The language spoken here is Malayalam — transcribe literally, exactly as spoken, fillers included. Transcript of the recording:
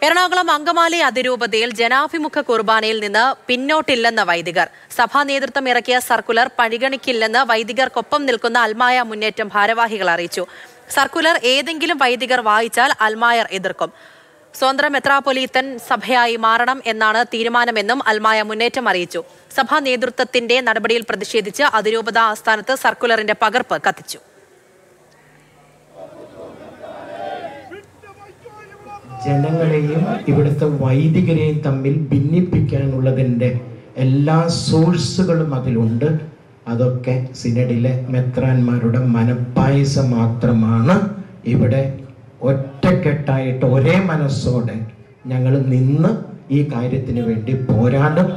എറണാകുളം അങ്കമാലി അതിരൂപതയിൽ ജനാഭിമുഖ കുർബാനയിൽ നിന്ന് പിന്നോട്ടില്ലെന്ന് വൈദികർ. സഭാ നേതൃത്വം ഇറക്കിയ സർക്കുലർ പരിഗണിക്കില്ലെന്ന് വൈദികർക്കൊപ്പം നിൽക്കുന്ന അൽമായ മുന്നേറ്റം ഭാരവാഹികൾ അറിയിച്ചു. സർക്കുലർ ഏതെങ്കിലും വൈദികർ വായിച്ചാൽ അൽമായർ എതിർക്കും. സ്വതന്ത്ര മെത്രാപ്പൊലീത്തൻ സഭയായി മാറണം എന്നാണ് തീരുമാനമെന്നും അൽമായ മുന്നേറ്റം അറിയിച്ചു. സഭാ നേതൃത്വത്തിന്റെ നടപടിയിൽ പ്രതിഷേധിച്ച് അതിരൂപത ആസ്ഥാനത്ത് സർക്കുലറിന്റെ പകർപ്പ് കത്തിച്ചു. ജനങ്ങളെയും ഇവിടുത്തെ വൈദികരെയും തമ്മിൽ ഭിന്നിപ്പിക്കാനുള്ളതിൻ്റെ എല്ലാ സോഴ്സുകളും അതിലുണ്ട്. അതൊക്കെ സിനഡിലെ മെത്രാന്മാരുടെ മനപ്പായസം മാത്രമാണ്. ഇവിടെ ഒറ്റക്കെട്ടായിട്ട് ഒരേ മനസ്സോടെ ഞങ്ങൾ നിന്ന് ഈ കാര്യത്തിന് വേണ്ടി പോരാടും.